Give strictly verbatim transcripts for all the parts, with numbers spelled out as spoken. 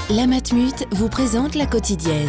La Matmut vous présente la quotidienne.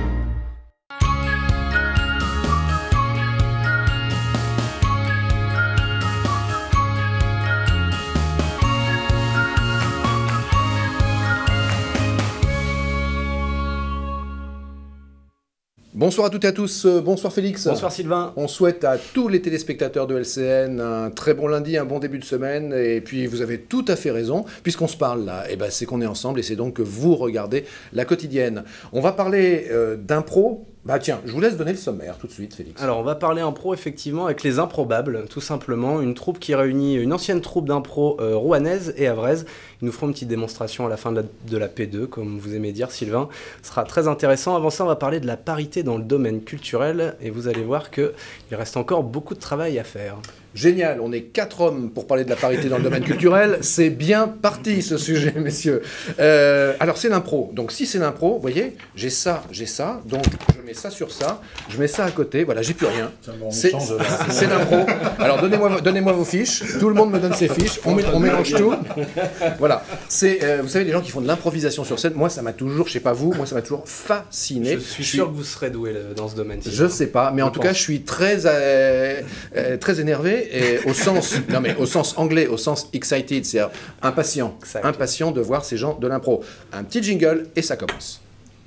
Bonsoir à toutes et à tous, bonsoir Félix. Bonsoir Sylvain. On souhaite à tous les téléspectateurs de L C N un très bon lundi, un bon début de semaine. Et puis vous avez tout à fait raison, puisqu'on se parle là, et ben c'est qu'on est ensemble et c'est donc que vous regardez la quotidienne. On va parler euh, d'impro. Bah tiens, je vous laisse donner le sommaire tout de suite, Félix. Alors on va parler impro effectivement avec les Improbables, tout simplement, une troupe qui réunit une ancienne troupe d'impro euh, rouennaise et havraise. Ils nous feront une petite démonstration à la fin de la, de la P deux, comme vous aimez dire Sylvain. Ce sera très intéressant. Avant ça, on va parler de la parité dans le domaine culturel et vous allez voir qu'il reste encore beaucoup de travail à faire. Génial, on est quatre hommes pour parler de la parité dans le domaine culturel. C'est bien parti ce sujet, messieurs. Euh, alors c'est l'impro. Donc si c'est l'impro, vous voyez, j'ai ça, j'ai ça. Donc je mets ça sur ça, je mets ça à côté. Voilà, j'ai plus rien. C'est l'impro. Alors donnez-moi donnez-moi vos fiches. Tout le monde me donne ses fiches. On, on mélange tout. Voilà. C'est, euh, vous savez, les gens qui font de l'improvisation sur scène, moi ça m'a toujours, je sais pas vous, moi ça m'a toujours fasciné. Je suis sûr que vous serez doué dans ce domaine. Je sais pas, mais en tout cas je suis très euh, euh, très énervé. Et au sens, non mais au sens anglais, au sens excited, c'est-à-dire impatient, exactly. impatient de voir ces gens de l'impro. Un petit jingle et ça commence.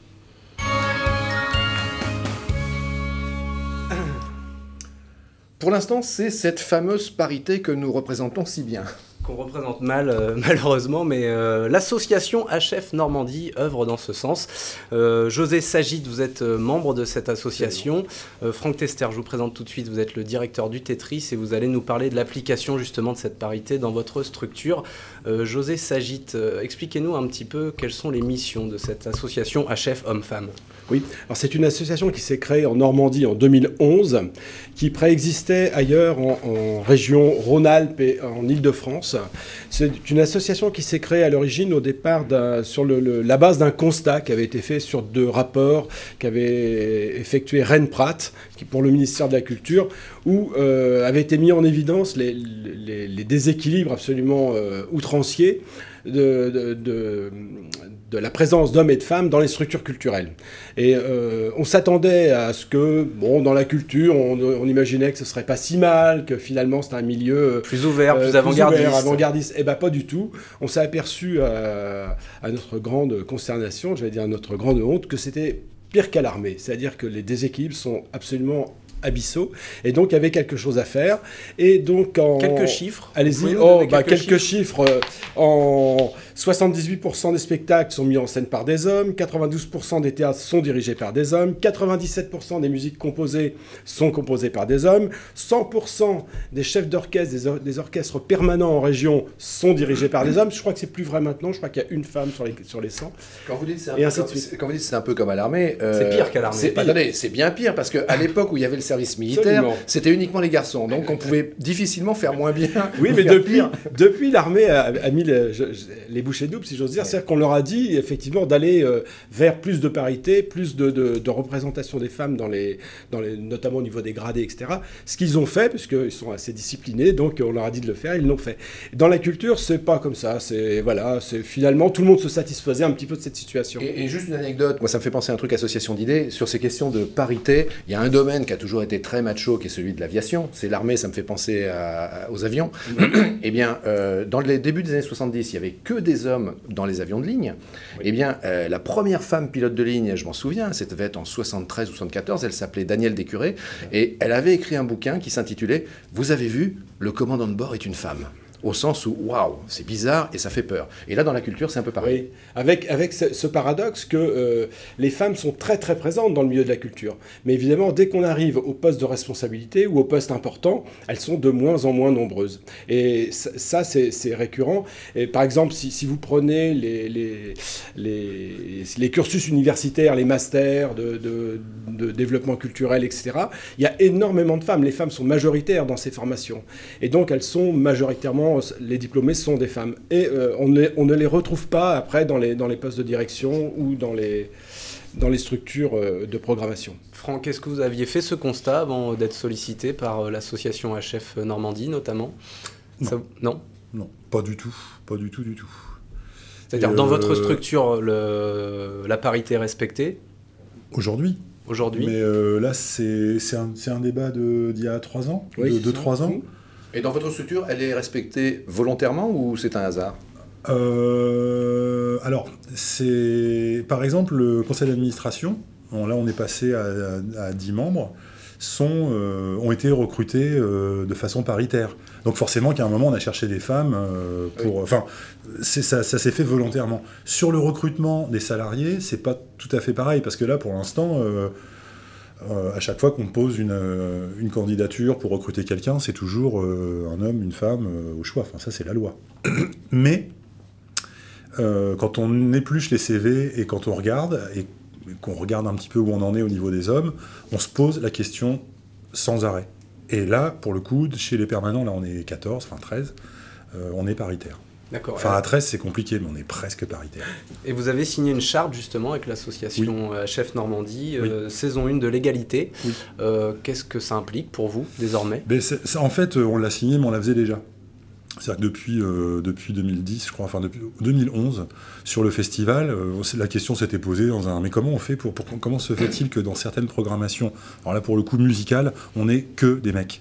Pour l'instant, c'est cette fameuse parité que nous représentons si bien. Qu'on représente mal, euh, malheureusement, mais euh, l'association H F Normandie œuvre dans ce sens. Euh, José Sagit, vous êtes euh, membre de cette association. Euh, Franck Tester, je vous présente tout de suite, vous êtes le directeur du Tetris et vous allez nous parler de l'application justement de cette parité dans votre structure. Euh, José Sagit, euh, expliquez-nous un petit peu quelles sont les missions de cette association H F Hommes-Femmes. Oui, alors c'est une association qui s'est créée en Normandie en deux mille onze, qui préexistait ailleurs en, en région Rhône-Alpes et en Île-de-France. C'est une association qui s'est créée à l'origine au départ sur le, le, la base d'un constat qui avait été fait sur deux rapports qu'avait effectué Rennes Pratt, qui pour le ministère de la Culture, où euh, avait été mis en évidence les, les, les déséquilibres absolument euh, outranciers De, de, de, de la présence d'hommes et de femmes dans les structures culturelles. Et euh, on s'attendait à ce que, bon, dans la culture, on, on imaginait que ce serait pas si mal, que finalement c'était un milieu plus ouvert, euh, plus avant-gardiste. avant-gardiste. Eh ben pas du tout. On s'est aperçu à, à notre grande consternation, j'allais dire à notre grande honte, que c'était pire qu'à l'armée. C'est-à-dire que les déséquilibres sont absolument abyssaux, et donc il y avait quelque chose à faire. Et donc en... Quelques chiffres. Allez-y. Oh, bah, quelques, quelques chiffres. chiffres. En soixante-dix-huit pour cent des spectacles sont mis en scène par des hommes, quatre-vingt-douze pour cent des théâtres sont dirigés par des hommes, quatre-vingt-dix-sept pour cent des musiques composées sont composées par des hommes, cent pour cent des chefs d'orchestre, des, or des orchestres permanents en région sont dirigés par des hommes. Je crois que c'est plus vrai maintenant, je crois qu'il y a une femme sur les, sur les cent. Quand vous dites c'est un, un peu comme à l'armée... Euh, c'est pire qu'à l'armée. Attendez, c'est bien pire, parce qu'à l'époque où il y avait le service militaire, c'était uniquement les garçons, donc on pouvait difficilement faire moins bien. Oui, mais depuis, depuis l'armée a, a mis le, je, les bouchées doubles, si j'ose dire, ouais. C'est-à-dire qu'on leur a dit effectivement d'aller euh, vers plus de parité, plus de, de, de représentation des femmes, dans les, dans les, notamment au niveau des gradés, et cetera. Ce qu'ils ont fait, puisqu'ils sont assez disciplinés, donc on leur a dit de le faire, ils l'ont fait. Dans la culture, c'est pas comme ça. C'est voilà, c'est finalement tout le monde se satisfaisait un petit peu de cette situation. Et, et juste une anecdote, moi ça me fait penser à un truc association d'idées sur ces questions de parité. Il y a un domaine qui a toujours été très macho, qui est celui de l'aviation. C'est l'armée, ça me fait penser à, à, aux avions. Eh bien, euh, dans les débuts des années soixante-dix, il y avait que des hommes dans les avions de ligne. Oui. Eh bien, euh, la première femme pilote de ligne, je m'en souviens, c'était en soixante-treize ou soixante-quatorze, elle s'appelait Danielle Descuré, et elle avait écrit un bouquin qui s'intitulait « Vous avez vu, le commandant de bord est une femme ». Au sens où, waouh, c'est bizarre et ça fait peur. Et là, dans la culture, c'est un peu pareil. Oui, avec, avec ce, ce paradoxe que euh, les femmes sont très très présentes dans le milieu de la culture. Mais évidemment, dès qu'on arrive au poste de responsabilité ou au poste important, elles sont de moins en moins nombreuses. Et ça, c'est récurrent. Et par exemple, si, si vous prenez les, les, les, les cursus universitaires, les masters de, de, de développement culturel, et cetera, il y a énormément de femmes. Les femmes sont majoritaires dans ces formations. Et donc, elles sont majoritairement... les diplômés sont des femmes. Et euh, on, les, on ne les retrouve pas après dans les, dans les postes de direction ou dans les, dans les structures euh, de programmation. Franck, est-ce que vous aviez fait ce constat avant d'être sollicité par euh, l'association H F Normandie notamment? Non. Ça, non Non, pas du tout. Pas du tout, du tout. C'est-à-dire, Et dans euh, votre structure, le, la parité est respectée Aujourd'hui. aujourd'hui? Mais euh, là, c'est c'est un, c'est un débat de- d'il y a trois ans, Oui, de c'est deux, ça. trois ans. Mmh. Et dans votre structure, elle est respectée volontairement ou c'est un hasard? Euh, alors, c'est par exemple le conseil d'administration. Bon, là, on est passé à, à, à dix membres. Sont, euh, ont été recrutés euh, de façon paritaire. Donc forcément qu'à un moment, on a cherché des femmes euh, pour... Enfin, c'est, ça, ça s'est fait volontairement. Sur le recrutement des salariés, c'est pas tout à fait pareil, parce que là, pour l'instant, euh, euh, à chaque fois qu'on pose une, euh, une candidature pour recruter quelqu'un, c'est toujours euh, un homme, une femme, euh, au choix. Enfin, ça, c'est la loi. Mais, euh, quand on épluche les C V et quand on regarde, et qu'on regarde un petit peu où on en est au niveau des hommes, on se pose la question sans arrêt. Et là, pour le coup, chez les permanents, là on est quatorze, enfin treize, euh, on est paritaire. D'accord. Enfin à treize c'est compliqué, mais on est presque paritaire. Et vous avez signé une charte justement avec l'association oui. H F Normandie, Oui. euh, saison un de l'égalité. Oui. Euh, qu'est-ce que ça implique pour vous désormais? Mais c'est, c'est, en fait, on l'a signé, mais on la faisait déjà. C'est-à-dire que depuis, euh, depuis deux mille dix, je crois, enfin depuis deux mille onze, sur le festival, euh, la question s'était posée dans un... Mais comment on fait pour, pour... Comment se fait-il que dans certaines programmations, alors là pour le coup musicales, on n'est que des mecs?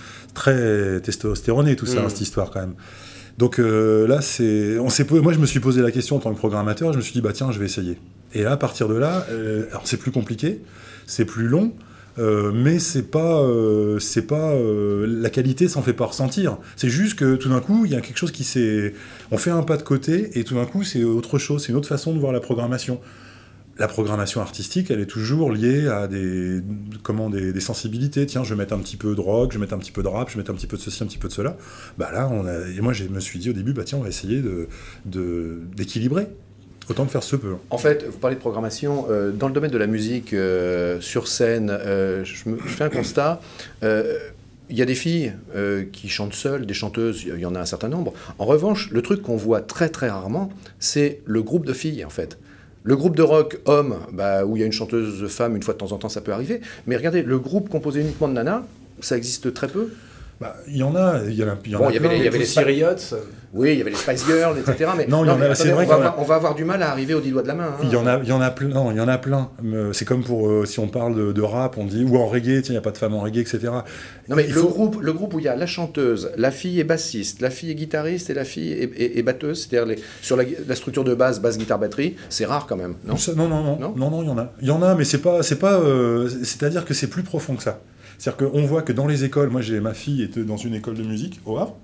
Très testostéroné tout ça, Mmh. hein, cette histoire quand même. Donc euh, là, c'est... On s'est... Moi je me suis posé la question en tant que programmateur, je me suis dit, bah tiens, je vais essayer. Et là, à partir de là, euh, alors c'est plus compliqué, c'est plus long, Euh, mais c'est pas, euh, c'est pas euh, la qualité s'en fait pas ressentir. C'est juste que tout d'un coup, il y a quelque chose qui s'est... On fait un pas de côté et tout d'un coup, c'est autre chose, c'est une autre façon de voir la programmation. La programmation artistique, elle est toujours liée à des, comment, des, des sensibilités. Tiens, je vais mettre un petit peu de rock, je vais mettre un petit peu de rap, je vais mettre un petit peu de ceci, un petit peu de cela. Bah là, on a... et moi, je me suis dit au début, bah tiens, on va essayer de, de, d'équilibrer. Autant de faire ce peu. En fait, vous parlez de programmation. Euh, dans le domaine de la musique, euh, sur scène, euh, je, me, je fais un constat. Euh, Il y a des filles euh, qui chantent seules, des chanteuses, il y en a un certain nombre. En revanche, le truc qu'on voit très très rarement, c'est le groupe de filles, en fait. Le groupe de rock homme, bah, où il y a une chanteuse femme, une fois de temps en temps, ça peut arriver. Mais regardez, le groupe composé uniquement de nanas, ça existe très peu. Bah, il y en a, il y, a, il y en Bon, a il y avait plein. les- il y avait les Siriots. Oui, il y avait les Spice Girls, et cetera. Mais Non, il y en a- mais c'est attendez, vrai on, va qu'il y en a- avoir, on va avoir du mal à arriver au dix doigts de la main. hein. Il y en a, il y en a plein. Non, il y en a plein. Euh, C'est comme pour euh, si on parle de, de rap, on dit ou en reggae, tiens, il n'y a pas de femmes en reggae, et cetera. Non, mais il le, faut- groupe, le groupe où il y a la chanteuse, la fille est bassiste, la fille est guitariste et la fille est, est- est batteuse, c'est-à-dire les- sur la, la structure de base, basse, guitare, batterie, c'est rare quand même, non? Ça, non, non, non, Non non, non, il y en a. Il y en a, mais c'est pas, c'est pas, euh, c'est-à-dire que c'est plus profond que ça. C'est-à-dire qu'on voit que dans les écoles, moi, j'ai ma fille était dans une école de musique au Havre.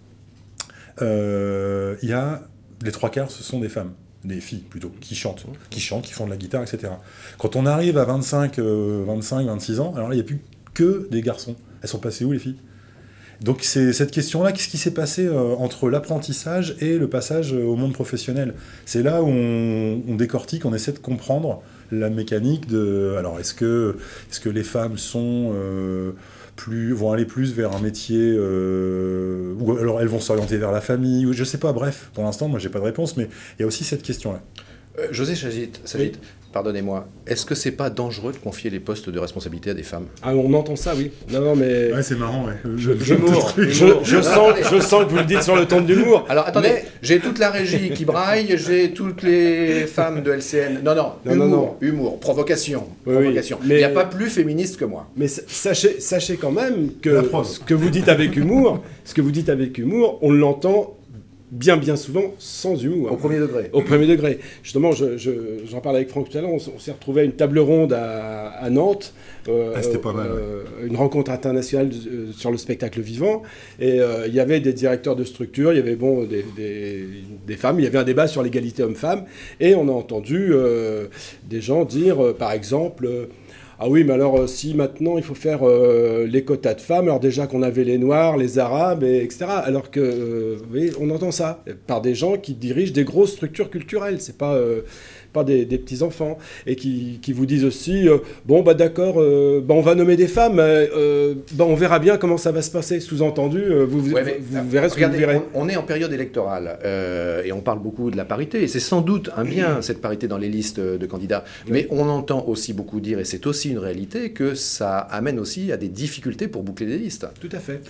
Euh, Il y a les trois quarts, ce sont des femmes, des filles plutôt, qui chantent, qui chantent, qui font de la guitare, et cetera. Quand on arrive à vingt-cinq, euh, vingt-cinq, vingt-six ans, alors là, il n'y a plus que des garçons. Elles sont passées où les filles? Donc c'est cette question-là, qu'est-ce qui s'est passé euh, entre l'apprentissage et le passage euh, au monde professionnel? C'est là où on, on décortique, on essaie de comprendre la mécanique de... Alors est-ce que, est-ce que les femmes sont, euh, plus, vont aller plus vers un métier, euh, ou alors elles vont s'orienter vers la famille, ou je sais pas, bref, pour l'instant moi j'ai pas de réponse, mais il y a aussi cette question-là. Euh, José Sagit, Sagit, pardonnez-moi, est-ce que c'est pas dangereux de confier les postes de responsabilité à des femmes? Ah, on entend ça, oui. Non, non, mais... Ouais, c'est marrant, ouais. Je, je, Humour, je, humour. je sens, je sens que vous le dites sur le ton de l'humour. Alors attendez, Mais- j'ai toute la régie qui braille, j'ai toutes les femmes de L C N. Non, non, Non, humour, non, non. humour, provocation, Oui, provocation. oui, mais- Il n'y a pas plus féministe que moi. Mais sa- sachez, sachez quand même que La preuve. ce que vous dites avec humour, ce que vous dites avec humour, on l'entend bien bien souvent sans humour. Au premier degré. Au premier degré. Justement, je, je, j'en parlais avec Franck tout à l'heure, on, s- on s'est retrouvé à une table ronde à, à Nantes. euh, Ah, c'était pas mal, euh, Une rencontre internationale euh, sur le spectacle vivant. Et euh, il y avait des directeurs de structure, il y avait bon, des, des, des femmes, il y avait un débat sur l'égalité homme-femme. Et on a entendu euh, des gens dire, euh, par exemple... euh, ah oui, mais alors euh, si maintenant il faut faire euh, les quotas de femmes, alors déjà qu'on avait les Noirs, les Arabes, et, etc. Alors que, euh, vous voyez, on entend ça par des gens qui dirigent des grosses structures culturelles, c'est pas, euh, pas des, des petits-enfants, et qui, qui vous disent aussi, euh, bon bah d'accord, euh, bah, on va nommer des femmes, euh, bah, on verra bien comment ça va se passer, sous-entendu, euh, vous, Ouais, mais, vous, euh, vous verrez ce regardez, que vous verrez. On, on est en période électorale euh, et on parle beaucoup de la parité. Et c'est sans doute un bien, cette parité dans les listes de candidats. Mais on entend aussi beaucoup dire, et c'est aussi une réalité, que ça amène aussi à des difficultés pour boucler des listes. Tout à fait.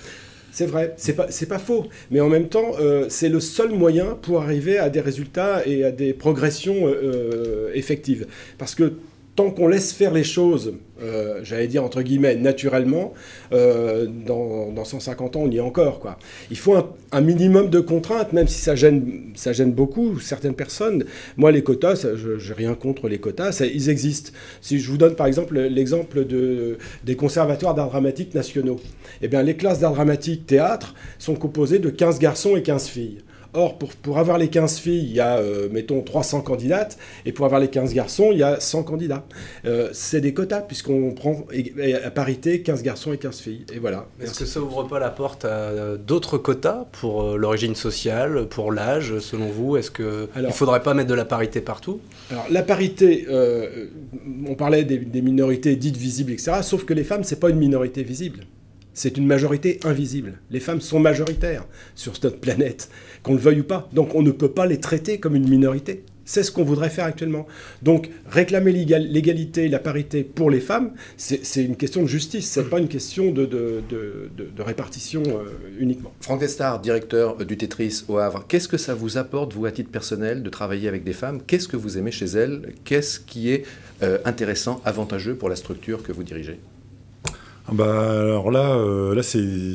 C'est vrai, c'est pas, c'est pas faux. Mais en même temps, euh, c'est le seul moyen pour arriver à des résultats et à des progressions euh, effectives. Parce que tant qu'on laisse faire les choses, euh, j'allais dire entre guillemets, naturellement, euh, dans, dans cent cinquante ans, on y est encore, quoi. Il faut un, un minimum de contraintes, même si ça gêne, ça gêne beaucoup certaines personnes. Moi, les quotas, ça, je n'ai rien contre les quotas, ça, ils existent. Si je vous donne par exemple l'exemple de, des conservatoires d'art dramatique nationaux, eh bien, les classes d'art dramatique théâtre sont composées de quinze garçons et quinze filles. Or, pour, pour avoir les quinze filles, il y a, euh, mettons, trois cents candidates, et pour avoir les quinze garçons, il y a cent candidats. Euh, c'est des quotas, puisqu'on prend à parité quinze garçons et quinze filles. Et voilà. Est-ce que ça ouvre pas la porte à d'autres quotas pour l'origine sociale, pour l'âge, selon vous? Est-ce qu'il ne faudrait pas mettre de la parité partout? Alors, la parité, euh, on parlait des, des minorités dites visibles, et cetera, sauf que les femmes, ce n'est pas une minorité visible. C'est une majorité invisible. Les femmes sont majoritaires sur notre planète, qu'on le veuille ou pas. Donc on ne peut pas les traiter comme une minorité. C'est ce qu'on voudrait faire actuellement. Donc réclamer l'égalité, la parité pour les femmes, c'est une question de justice, c'est pas une question de, de, de, de, de répartition euh, uniquement. Franck Testard, directeur du Tetris au Havre, qu'est-ce que ça vous apporte, vous, à titre personnel, de travailler avec des femmes? Qu'est-ce que vous aimez chez elles? Qu'est-ce qui est euh, intéressant, avantageux pour la structure que vous dirigez? Bah, alors là, euh, là c'est...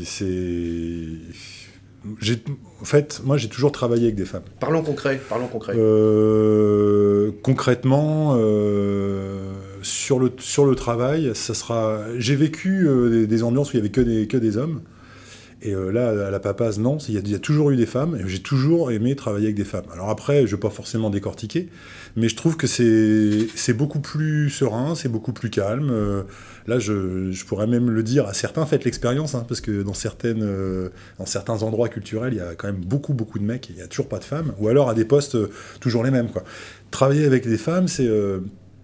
En fait, moi, j'ai toujours travaillé avec des femmes. Parlons concret, parlons concret. Euh, concrètement, euh, sur, le, sur le travail, ça sera... J'ai vécu euh, des, des ambiances où il n'y avait que des, que des hommes. Et euh, là, à la Papaz, non, il y, a, il y a toujours eu des femmes, et j'ai toujours aimé travailler avec des femmes. Alors après, je ne vais pas forcément décortiquer, mais je trouve que c'est beaucoup plus serein, c'est beaucoup plus calme. Euh, là, je, je pourrais même le dire à certains, faites l'expérience, hein, parce que dans, certaines, euh, dans certains endroits culturels, il y a quand même beaucoup, beaucoup de mecs, et il n'y a toujours pas de femmes, ou alors à des postes euh, toujours les mêmes, quoi. Travailler avec des femmes, c'est euh,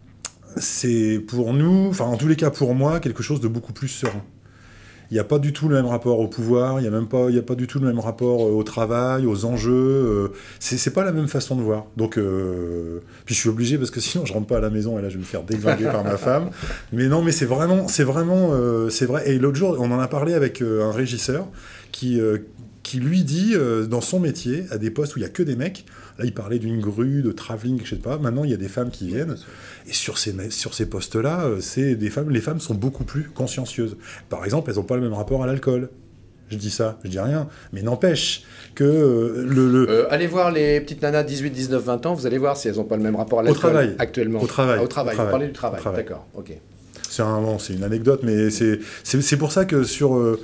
c'est pour nous, enfin en tous les cas pour moi, quelque chose de beaucoup plus serein. Il n'y a pas du tout le même rapport au pouvoir, il n'y a même pas, il y a pas du tout le même rapport au travail, aux enjeux. Euh, c'est pas la même façon de voir. Donc, euh, puis je suis obligé parce que sinon je rentre pas à la maison et là je vais me faire déglinguer par ma femme. Mais non, mais c'est vraiment, c'est vraiment, euh, c'est vrai. Et l'autre jour, on en a parlé avec euh, un régisseur qui, euh, qui lui dit euh, dans son métier, à des postes où il y a que des mecs. Là, il parlait d'une grue, de travelling, je sais pas. Maintenant, il y a des femmes qui viennent. Et sur ces, sur ces postes-là, c'est des femmes, les femmes sont beaucoup plus consciencieuses. Par exemple, elles n'ont pas le même rapport à l'alcool. Je dis ça, je dis rien. Mais n'empêche que euh, le... le... Euh, allez voir les petites nanas de dix-huit, dix-neuf, vingt ans, vous allez voir si elles n'ont pas le même rapport à l'alcool actuellement. Au travail. Ah, au travail, au travail. Vous parlez du travail, travail. D'accord, ok. C'est un, bon, une anecdote, mais c'est pour ça que sur... Euh,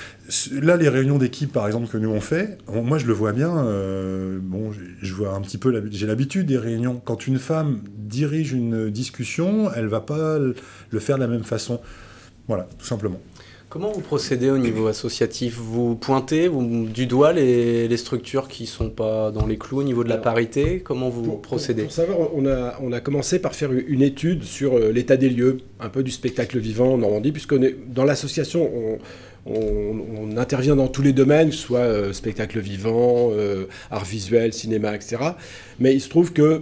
là, les réunions d'équipe, par exemple, que nous on fait, on, moi je le vois bien, euh, bon, je vois un petit peu, j'ai l'habitude des réunions. Quand une femme dirige une discussion, elle va pas le faire de la même façon. Voilà, tout simplement. Comment vous procédez au niveau associatif? Vous pointez vous, du doigt les, les structures qui ne sont pas dans les clous au niveau de la parité? Comment vous pour, procédez? Pour, pour savoir, on a, on a commencé par faire une étude sur l'état des lieux, un peu du spectacle vivant en Normandie, puisqu'on est dans l'association, on, on, on intervient dans tous les domaines, que ce soit euh, spectacle vivant, euh, art visuel, cinéma, et cetera. Mais il se trouve que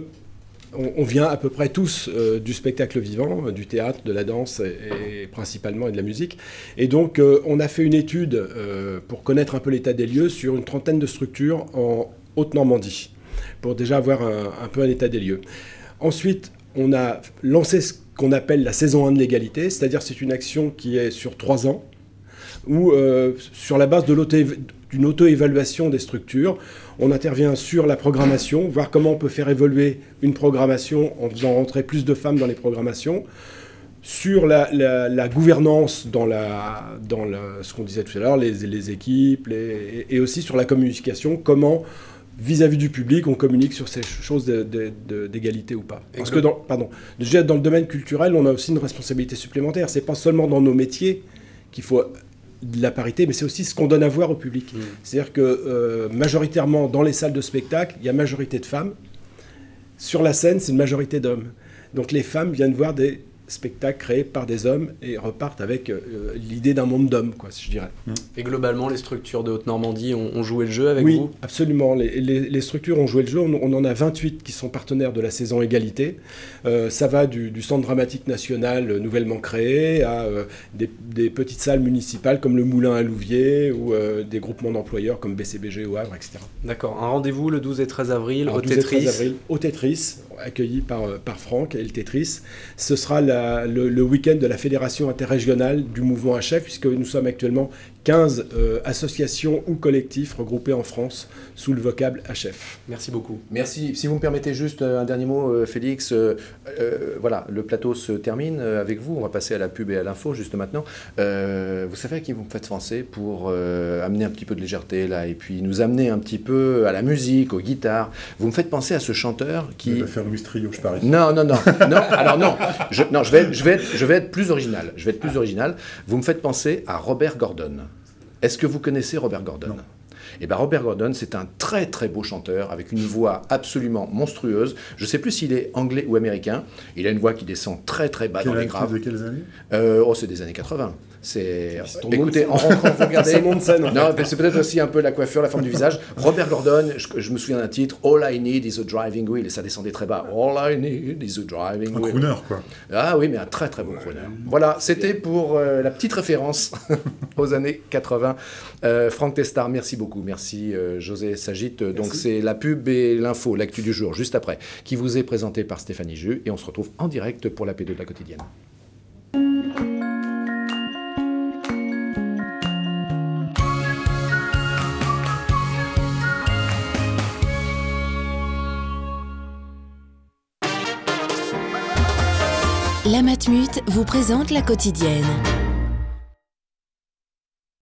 on vient à peu près tous euh, du spectacle vivant, euh, du théâtre, de la danse et, et principalement et de la musique. Et donc euh, on a fait une étude euh, pour connaître un peu l'état des lieux sur une trentaine de structures en Haute-Normandie, pour déjà avoir un, un peu un état des lieux. Ensuite, on a lancé ce qu'on appelle la saison un de l'égalité, c'est-à-dire c'est une action qui est sur trois ans, où euh, sur la base de l'auto d'une auto-évaluation des structures, on intervient sur la programmation, voir comment on peut faire évoluer une programmation en faisant rentrer plus de femmes dans les programmations, sur la, la, la gouvernance dans, la, dans la, ce qu'on disait tout à l'heure, les, les équipes, les, et aussi sur la communication, comment vis-à-vis du public on communique sur ces choses d'égalité ou pas. Parce que dans, pardon, déjà dans le domaine culturel, on a aussi une responsabilité supplémentaire. C'est pas seulement dans nos métiers qu'il faut de la parité, mais c'est aussi ce qu'on donne à voir au public. Mmh. C'est-à-dire que euh, majoritairement, dans les salles de spectacle, il y a majorité de femmes. Sur la scène, c'est une majorité d'hommes. Donc les femmes viennent voir des spectacles créés par des hommes et repartent avec euh, l'idée d'un monde d'hommes, quoi, si je dirais. Et globalement, les structures de Haute-Normandie ont, ont joué le jeu avec oui, vous ? Oui, absolument. Les, les, les structures ont joué le jeu. On, on en a vingt-huit qui sont partenaires de la saison Égalité. Euh, ça va du, du Centre dramatique national euh, nouvellement créé à euh, des, des petites salles municipales comme le Moulin à Louviers ou euh, des groupements d'employeurs comme B C B G au Havre, et cetera. D'accord. Un rendez-vous le douze et treize avril Alors, au Tetris. avril, au Tetris, accueilli par, par Franck et le Tetris. Ce sera la, le, le week-end de la Fédération interrégionale du mouvement H F, puisque nous sommes actuellement quinze euh, associations ou collectifs regroupés en France sous le vocable H F. Merci beaucoup. Merci. Si vous me permettez juste un dernier mot, euh, Félix. Euh, euh, voilà, le plateau se termine avec vous. On va passer à la pub et à l'info juste maintenant. Euh, vous savez à qui vous me faites penser pour euh, amener un petit peu de légèreté là et puis nous amener un petit peu à la musique, aux guitares. Vous me faites penser à ce chanteur qui... Il va faire Louis Trio, je parie. Non, non, non. non alors non. Je, non, je vais, être, je, vais être, je vais être plus original. Je vais être plus original. Vous me faites penser à Robert Gordon. Est-ce que vous connaissez Robert Gordon ? Non. Eh bien, Robert Gordon, c'est un très très beau chanteur avec une voix absolument monstrueuse. Je ne sais plus s'il est anglais ou américain. Il a une voix qui descend très très bas Quelle dans les graves. De quelles années ? euh, Oh, c'est des années quatre-vingts. C'est... Écoutez, en rentrant, vous regardez... C'est mon scène, en Non, c'est peut-être aussi un peu la coiffure, la forme du visage. Robert Gordon, je, je me souviens d'un titre, All I Need is a Driving Wheel, et ça descendait très bas. All I Need is a Driving Un Wheel. crooner, quoi. Ah oui, mais un très très beau crooner. Voilà, c'était pour euh, la petite référence aux années quatre-vingts. Euh, Franck Testard, merci beaucoup. Merci euh, José Sagit. Donc c'est la pub et l'info, l'actu du jour, juste après, qui vous est présentée par Stéphanie Jus, et on se retrouve en direct pour la P deux de la quotidienne. La Matmut vous présente la quotidienne.